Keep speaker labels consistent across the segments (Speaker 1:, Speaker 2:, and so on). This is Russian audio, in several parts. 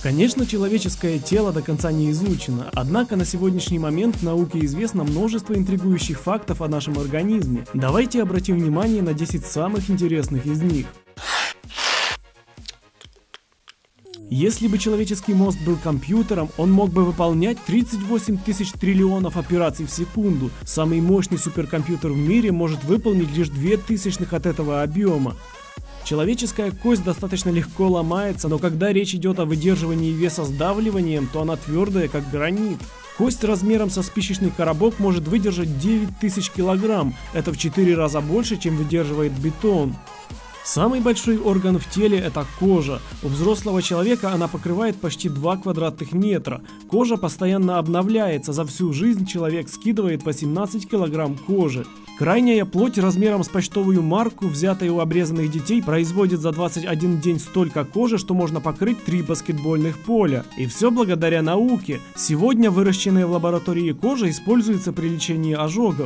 Speaker 1: Конечно, человеческое тело до конца не изучено, однако на сегодняшний момент в науке известно множество интригующих фактов о нашем организме. Давайте обратим внимание на 10 самых интересных из них. Если бы человеческий мозг был компьютером, он мог бы выполнять 38 тысяч триллионов операций в секунду. Самый мощный суперкомпьютер в мире может выполнить лишь 0,02 от этого объема. Человеческая кость достаточно легко ломается, но когда речь идет о выдерживании веса сдавливанием, то она твердая, как гранит. Кость размером со спичечный коробок может выдержать 9000 килограмм, это в 4 раза больше, чем выдерживает бетон. Самый большой орган в теле – это кожа. У взрослого человека она покрывает почти 2 квадратных метра. Кожа постоянно обновляется, за всю жизнь человек скидывает 18 килограмм кожи. Крайняя плоть размером с почтовую марку, взятая у обрезанных детей, производит за 21 день столько кожи, что можно покрыть 3 баскетбольных поля. И все благодаря науке. Сегодня выращенная в лаборатории кожа используется при лечении ожогов.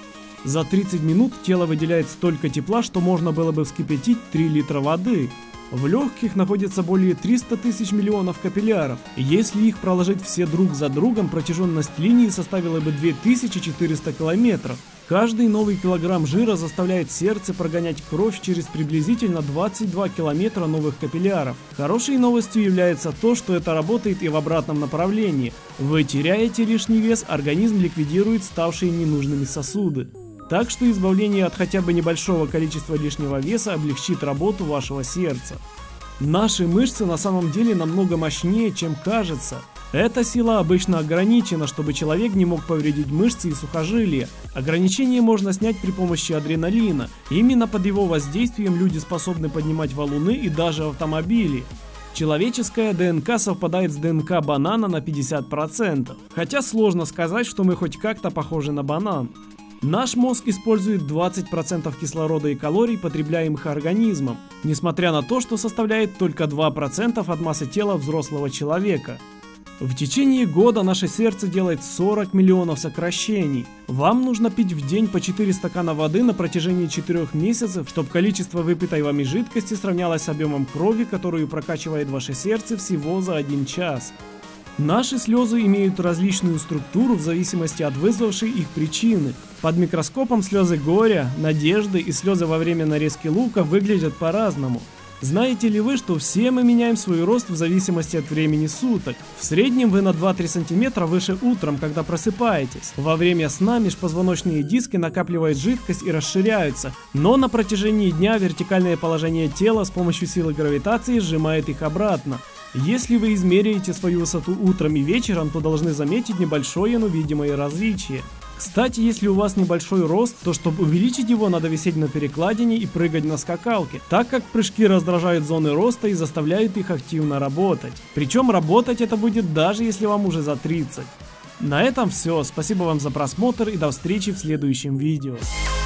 Speaker 1: За 30 минут тело выделяет столько тепла, что можно было бы вскипятить 3 литра воды. В легких находится более 300 тысяч миллионов капилляров. Если их проложить все друг за другом, протяженность линии составила бы 2400 километров. Каждый новый килограмм жира заставляет сердце прогонять кровь через приблизительно 22 километра новых капилляров. Хорошей новостью является то, что это работает и в обратном направлении. Вы теряете лишний вес, организм ликвидирует ставшие ненужными сосуды. Так что избавление от хотя бы небольшого количества лишнего веса облегчит работу вашего сердца. Наши мышцы на самом деле намного мощнее, чем кажется. Эта сила обычно ограничена, чтобы человек не мог повредить мышцы и сухожилия. Ограничение можно снять при помощи адреналина. Именно под его воздействием люди способны поднимать валуны и даже автомобили. Человеческая ДНК совпадает с ДНК банана на 50%. Хотя сложно сказать, что мы хоть как-то похожи на банан. Наш мозг использует 20% кислорода и калорий, потребляемых организмом, несмотря на то, что составляет только 2% от массы тела взрослого человека. В течение года наше сердце делает 40 миллионов сокращений. Вам нужно пить в день по 4 стакана воды на протяжении 4 месяцев, чтобы количество выпитой вами жидкости сравнялось с объемом крови, которую прокачивает ваше сердце всего за 1 час. Наши слезы имеют различную структуру в зависимости от вызвавшей их причины. Под микроскопом слезы горя, надежды и слезы во время нарезки лука выглядят по-разному. Знаете ли вы, что все мы меняем свой рост в зависимости от времени суток? В среднем вы на 2-3 сантиметра выше утром, когда просыпаетесь. Во время сна межпозвоночные диски накапливают жидкость и расширяются, но на протяжении дня вертикальное положение тела с помощью силы гравитации сжимает их обратно. Если вы измеряете свою высоту утром и вечером, то должны заметить небольшое, но видимое различие. Кстати, если у вас небольшой рост, то чтобы увеличить его, надо висеть на перекладине и прыгать на скакалке, так как прыжки раздражают зоны роста и заставляют их активно работать. Причем работать это будет даже если вам уже за 30. На этом все. Спасибо вам за просмотр и до встречи в следующем видео.